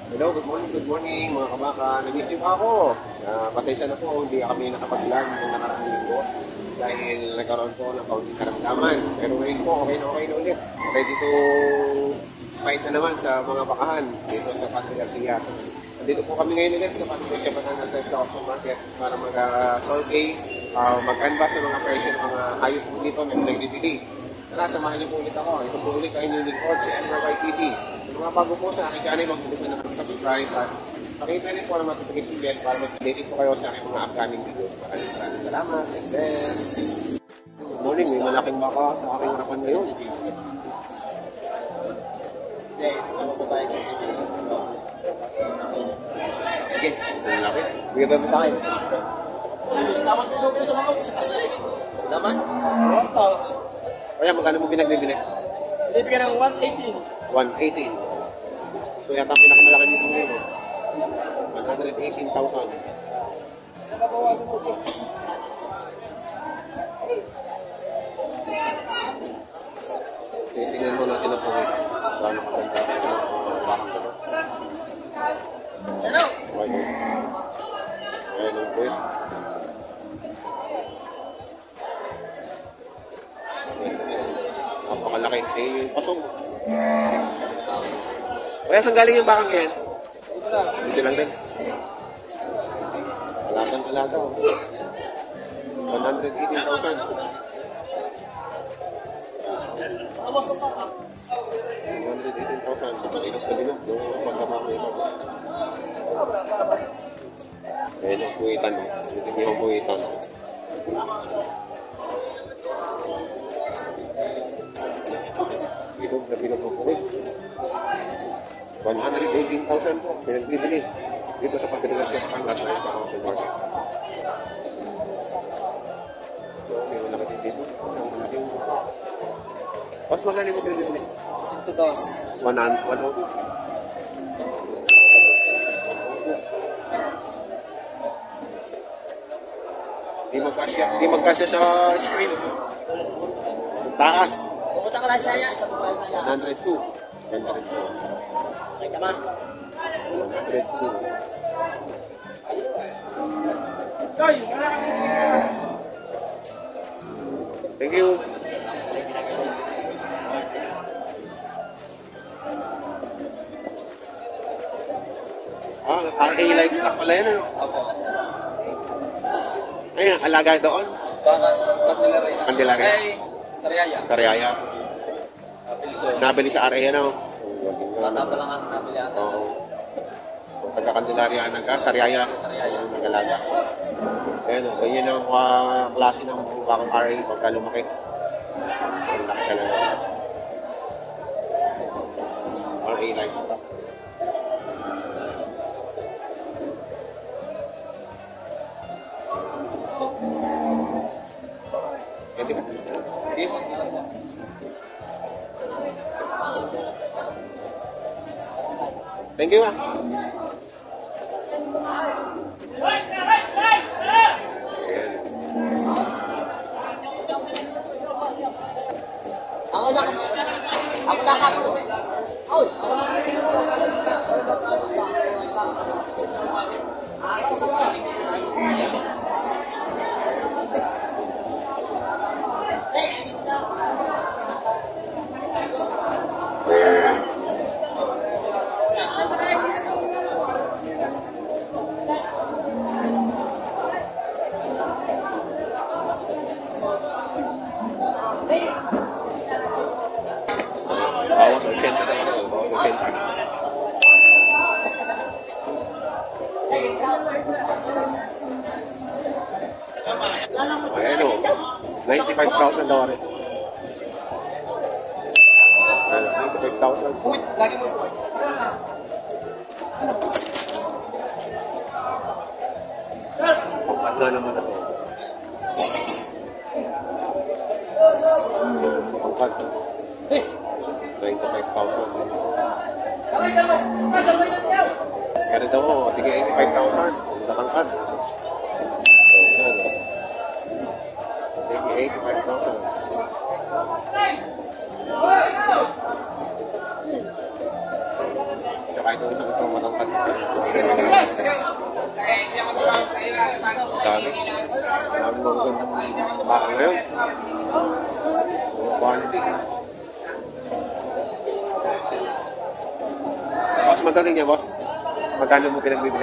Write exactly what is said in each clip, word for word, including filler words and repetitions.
Hello, good morning, good morning mga kabaka. Nag-isip ako. Uh, pasensya na po, hindi kami nakapag-vlog ng nakaraang linggo dahil nagkaroon po ng kaunting karamdaman. Pero ngayon po, okay na okay na ulit. Ready to fight na naman sa mga bakahan dito sa Patria Garcia. Nandito po kami ngayon ulit sa Patria Garcia Batangas sa auction market para mag-survey, uh, mag-canvas sa mga presyo ng mga hayop po dito na nagbibili. Tara, samahan niyo po ulit ako. Ito po ulit ay inyong lingkod si N R Y T V. Kung mga bago po sa aking channel, huwag po na nakasubscribe at pakita rin po ang notification bell para mag-update po kayo sa aking mga upcoming videos. Maraming maraming salamat. And then, good morning. May malaking baka sa aking harapan ngayon. Sige, Ang laki. bigyan mo sa akin. Tawag mo nung sa mga sa kasal eh. Naman. Ronto. Kaya magkano mo pinagbibili? Bibigyan ng one eighteen. one eighteen. Ito yata ang pinakamalaki nito ngayon. eh. one hundred eighteen thousand. Nakabawasan mo po. Tingnan mo natin ang pangit. Paano kasanda ang mga bakang ko. Hello. Okay. Ayan ang puwit. Napakalaki. Eh, yung pasong. Kaya saan galing yung bakang yan? Dito na. Dito lang din. Alagang alaga. one hundred eighteen thousand. Awas sa paka. one hundred eighteen thousand. Matalinap na dinap. Yung pagkamaki ito. Ayan ang puwitan. Dito yung puwitan. Bilog na bilog ang puwit. one hundred eighteen thousand po. Pinagbibili. Dito sa Patria Garcia Batangas na sa House Market. So, may malaki din dito. Isang malaking Mas magkano mo pinagbibili? Sinto dos. one hundred, one hundred. Di magkasya, di magkasya sa screen. Taas. Pupunta ka lang saya. one hundred two. one hundred two. Okay, tama. one hundred two. Thank you. Ah, R A livestock pala yan. Ano? Apo. Ayun, alaga doon. Baka Candelaria. Candelaria. Eh, Sariaya. Karyaya. Nabili ko. Nabili sa R A ano? Bata pa lang ang nabili ata. Oo. Kung taga-Candelaria na ka, Sariaya. Sariaya. Nagalaga. Ayan o, ganyan ang uh, klase ng bakang R A pagka lumaki. Ang laki talaga. R A livestock. Pwede ba? Hindi mo. Thank you ah. Ayan. Ako na. Ako na ka. Oy. Bawas eighty na ako. Bawas eighty. Ayan o. ninety-five thousand daw rin. Ayan, ninety-five thousand. Uy, lagi mo po. Pagkat na naman ito. Pagkat. Eh, ninety-five thousand. kalay ka mo. Kalay na niya. Kaya daw ko, tigay eighty-five thousand. Nakangkad. eighty-five thousand. Saka ito Yung isang ito matangkad. Dami. Dami mga magandang baka ngayon. Mga quality. Boss, magkano niya, boss? Magkano mo pinagbibili?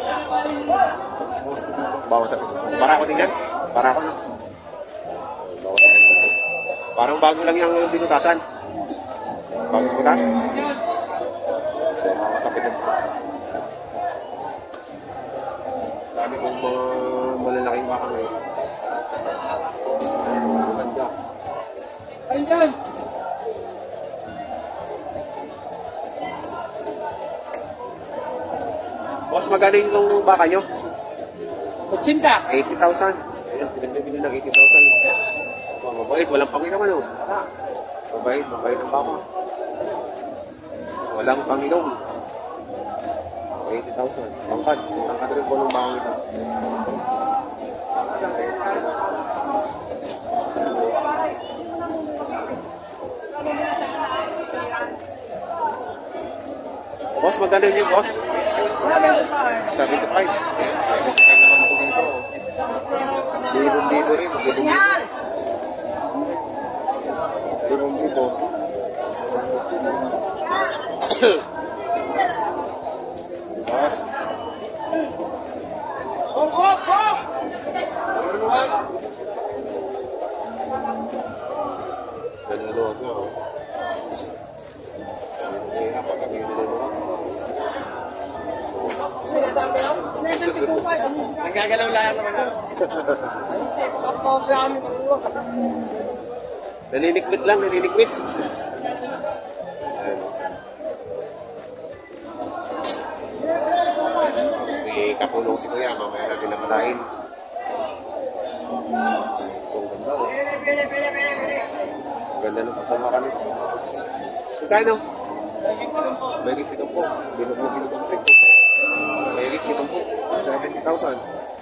Bawas sa para ako din yan. Para ako na. Bawas sa parang bago lang yung binutasan. Bagong butas. Bawas sa pitin. Dami kong mga malalaking baka ngayon. Maganda. Ayun dyan! Boss, magaling yung baka nyo? Magsinta. eighty thousand. Ayan, pinagbibili ng eighty thousand. Oh, mabait, walang Panginoon ano. Mabait, mabait ang baka. Walang Panginoon. eighty thousand. Pangkad. Pangkad rin po ng bakang ito. Boss, magaling yung boss. seventy-five. Ayan, seventy-five naman po dito. Libong-libo rin. Libong-libo. Boss. Hong Kong! Hong! Nanonood nga, oh. Hirap pag kami nanonood. Nagagalaw lang naman ako. Papabrami ko. Naninikmit lang, naninikmit. Si Kapulong si Kuya, mamaya natin namalain. Ang ganda, oh. Ang ganda ng pagpamaka nito. Magkano? Merit ito po. Binog na binog ang trip po. Merit ito po. seventy thousand.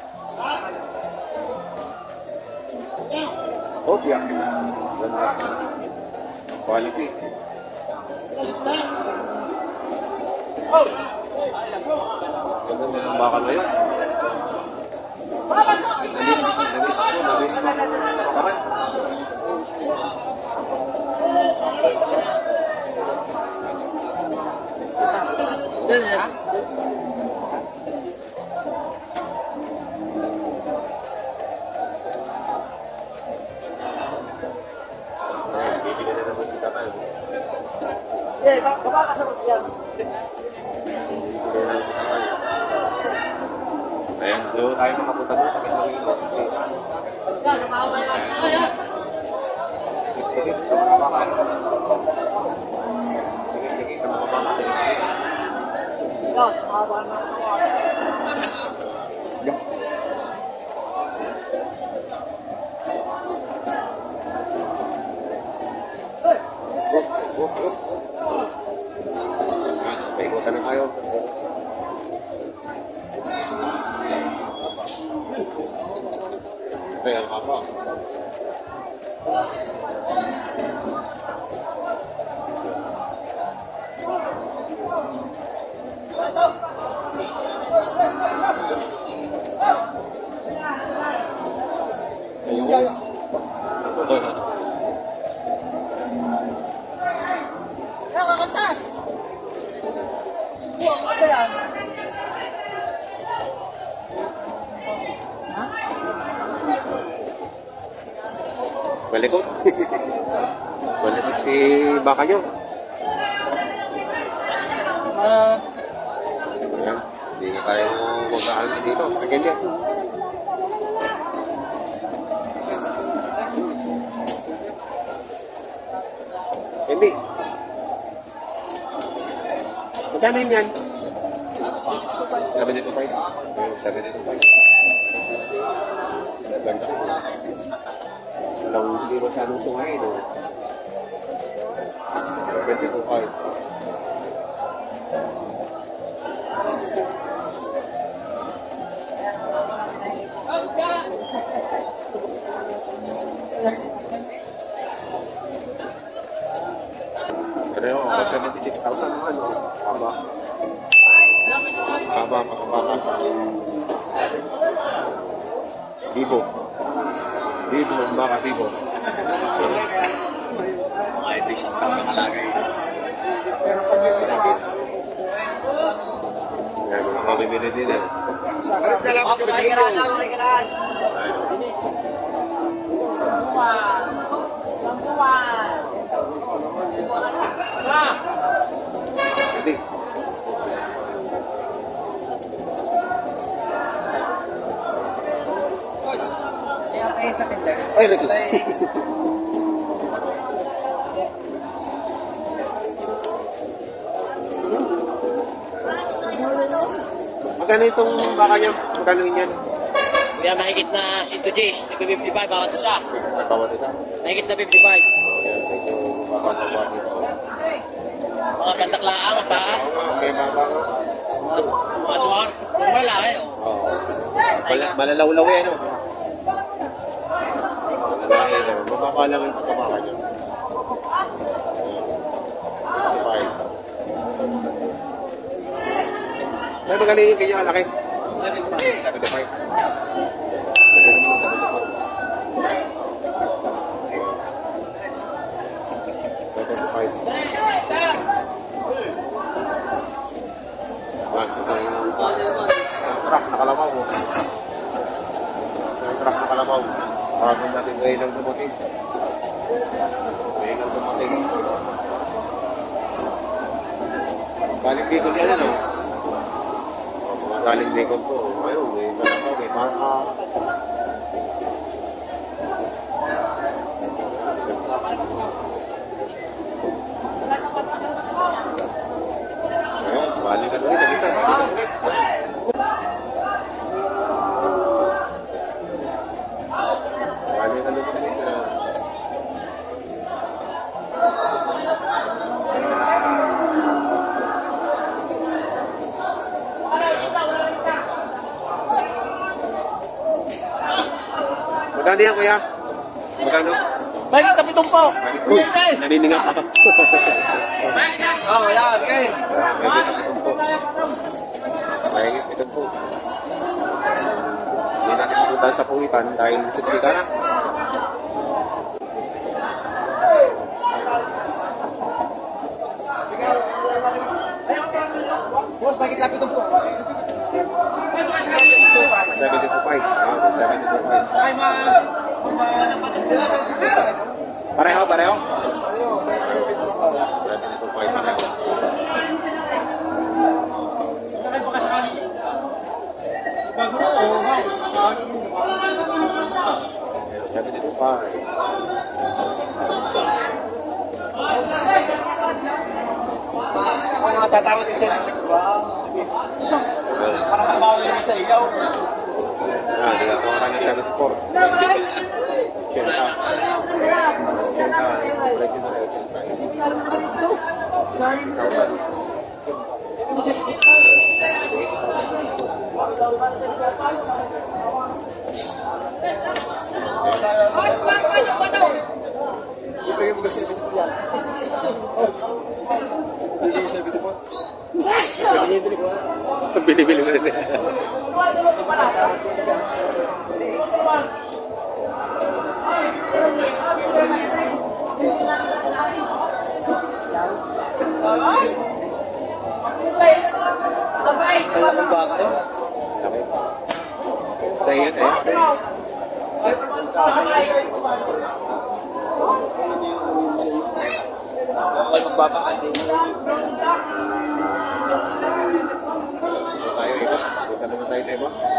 Oh, yeah. Ganda. Quality. Ganda na ang baka ngayon. Namis, namis ko, namis ko. Bakaran. Bibili na naman kita tayo. Eh, baka kasabot yan. Ayan, doon tayo makapunta doon sa kanyang ilo. Yan, nakakabay ka. Ayan! Sige, ito mga baka. Sige, sige, ito mga baka. Yan, nakakabay na ako. Paikutan na tayo. Ay, ang haba. Ayun. Nakakatas! Buwang ka yan. Malikot. Malikot si baka nyo. Ah, Ayan. Hindi na tayo magkakalma dito. Again yan. Hindi. Magkano yun yan? seventy-two point five. seventy-two point five. Ganda. Walang hindi masyadong sungay, no? seventy-two point five. Pero seventy-six thousand naman, no? Tama. mahaba, makabaka. Bibo. Bibo, baka bibo. Mga ito isang taon ng alagay. Yan, mga mamimili din eh. Kalit na lang ako sa iyo. Hindi. Boys, kaya kayo sa kinder. Ay, nagla. Magkano itong baka niya? Magkano yun yan? Kuya, mahigit na Sinto Jays, fifty-five bawat isa. Bawat isa? Mahigit na fifty-five. Oh, yan. Medyo mababa dito. Mga bandaklaan, mga paa, Okay, baba nga. mga duwar, mga lalaki. Oo. Mal- malalawlaw yan, no? Malalaki yan. Mababa lang yung pagkabaka niya. Ayan. Ay, magaling yung kanya, laki. seventy-five. Magaling mo, seventy-five. seventy-five. Yan, ito yung truck na kalabaw. Yung truck na kalabaw. Bago natin ngayon lang dumating. Ngayon lang dumating. Galing dito yan, ano? O, mga galing dito po. Ayun, may kalabaw, may baka. Ayun, balik na ulit. Nakita. Balik na ulit. Magkano yan, kuya? Magkano? Mahigit na pitong po. Uy, naniningap ako. Oo, yan, okay. Mahigit ito po. Hindi natin pupuntahan sa pungitan dahil siksika na. Boss, mahigit na pitong po. seventy-two five. Ah, seventy-two five. Ay, ma... Pareho, pareho? seventy-two five pareho. Bakit baka sakali? Bago o seventy-two five. Ako nga tatawag yung seventy-two. Parang kabawa yun sa iyaw. Ah, di ako orang ng seventy-four. Chenta. Chenta. Original Chenta. Ibigay mo kasi seventy-two yan. Ibigay mo seventy-four. Bili-bili mo na siya. Ang baka yun. Okay. Sa iyo, sa iyo. Ay, magbabaka din. Dito tayo, iba. Dito naman tayo sa iba.